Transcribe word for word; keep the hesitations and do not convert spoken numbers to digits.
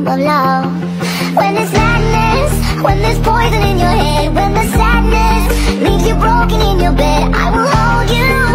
of love. When there's sadness, when there's poison in your head, when the sadness leaves you broken in your bed, I will hold you.